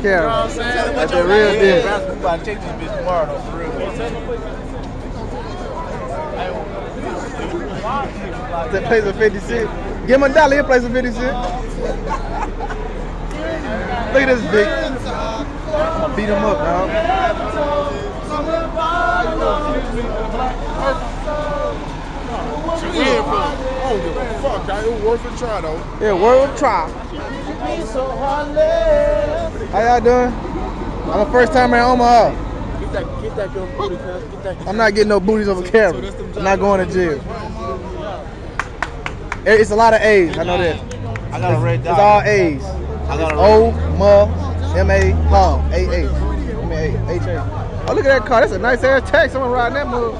camera. You know what I'm saying? That's the real deal. We about to check this bitch tomorrow though, for real. That plays a 50 cent. Give him a dollar, he'll play some 50 cent. Look at this big. I'm gonna beat him up, dog. I don't give a fuck, guy. It was worth a try, though. Yeah, worth a try. How y'all doing? I'm the first time in Omaha. Get that girl booty, cuz. Get that. I'm not getting no booties over camera. I'm not going to jail. It's a lot of A's, I know that. I got a red dot. It's all A's. I got a O, M, M-A, Paul, A-A. M-A, H-A. Oh, look at that car. That's a nice ass taxi. Someone riding that move.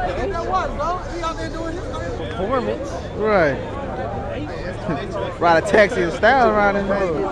performance. Right. Ride a taxi in style around this move.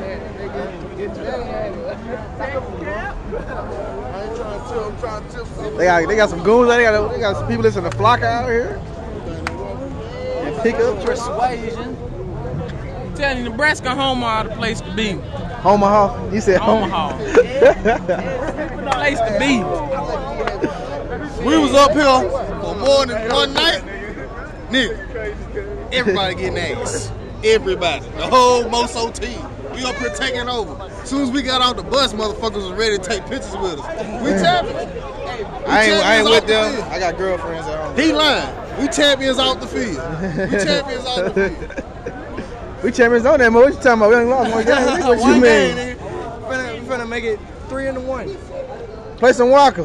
They got some goons. They got some people listening to Flocka out here. And pick up Persuasion. I'm telling you, Nebraska and Omaha the place to be. Omaha. You said Omaha. Place to be. We was up here for more than one night. Nigga, everybody getting ass. Everybody. The whole Moso team. We up here taking over. As soon as we got off the bus, motherfuckers was ready to take pictures with us. We champions. I ain't with them. I got girlfriends at home. He lying. We champions off the field. We champions off the field. We champions on that, man. What you talking about? We ain't lost one game. What you One mean? game, nigga. We finna make it 3-1. Play some Walker.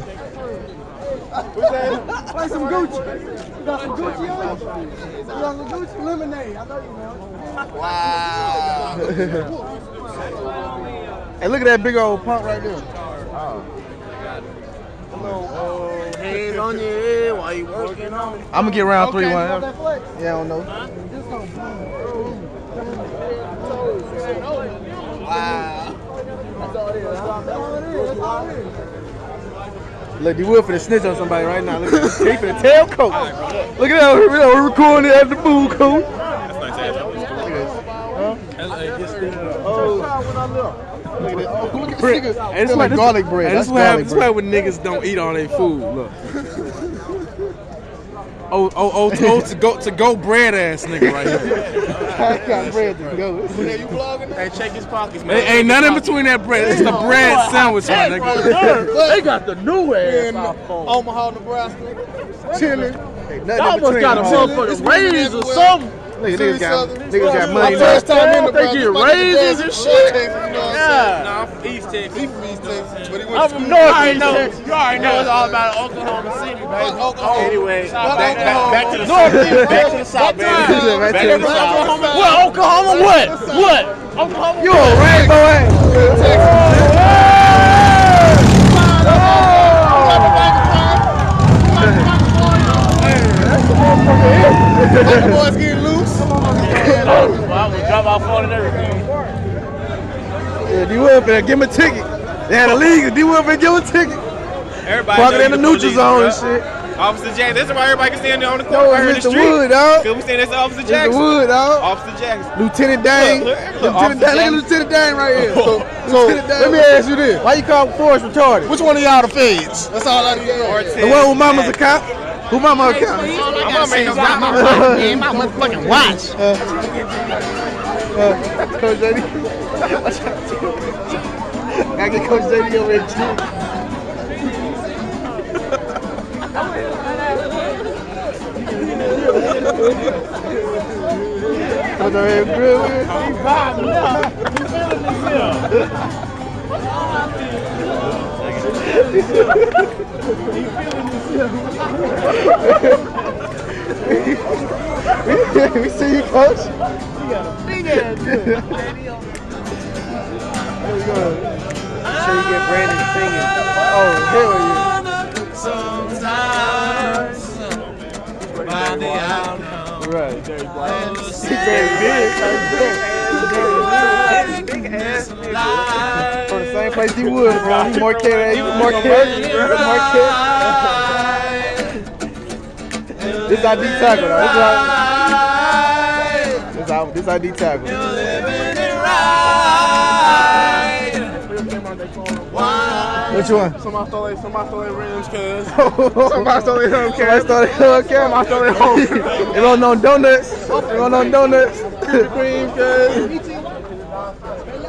Play some Gucci. You got some Gucci on you? You got some Gucci lemonade. I know you know. Wow. Hey, look at that big old pump right there. Hands on your head while you working on it. I'm gonna get around 3-1. That Yeah, flex? I don't know. Wow. That's all it is. That's all it is. Look, D Wood finna snitch on somebody right now. Look at this. He finna tell Coach. Look at that. We're recording it at the food coach. That's nice ass. Look at this. Look at Bread. this. And It's like garlic bread. And this That's garlic is why when niggas don't eat all their food. Look. to go bread ass nigga right here. I got bread to go. Hey, check his pockets, man. Ain't nothing between that bread. It's the bread sandwich, my nigga. They got the new ass iPhone. Omaha, Nebraska. Chilling. Y'all almost got a motherfucking raise or something. Niggas got money My now. first time in They Nebraska. get My nigga raises and Dazzy shit. from North Texas, you know what I'm saying? Yeah. Nah, I'm from East Texas. He from East Texas, but he went I'm to from school. North You already know. Texas. You already know it's all about Oklahoma City, baby. Oklahoma. Anyway, But back to the Oklahoma. south. Back to the south, baby. Right Back to to the the south. south. What, Oklahoma? What? Oklahoma? You a rainbow ass. The boys getting loose. Well, I'm gonna drop my phone and everything. Yeah, D Wood finna give him a ticket. They had a league. D Wood finna give him a ticket. Everybody Park it in the neutral zone and shit. Officer Jackson. This is why everybody can stand there on the No, corner right here in it's the Mr. street. Wood, dog. Cause we stand next to Officer Mr. Jackson. Wood, dog. Officer Jackson. Lieutenant Dane. Look, Lieutenant Dane. Look at Lieutenant Dane right here. So Lieutenant Dane. let me ask you this. Why you call Forrest retarded? Which one of y'all the feds? That's all I need to know. The one who mama's account? Who mama account? My motherfucking watch. Coach JD. I get Coach JD over here too. Coach over here grill with we see you, Coach. Big ass. There we go. So you get Brandon singing. Oh, hell yeah. Right. He very big. From the same place he would, bro. He Marquette. This ID tackle, though. This ID tackle. Which one? Somebody stole their rims, cuz. Somebody stole their Hubcap. Somebody stole their Hubcap. They don't know donuts. They don't know donuts. Krispy Kreme, cuz.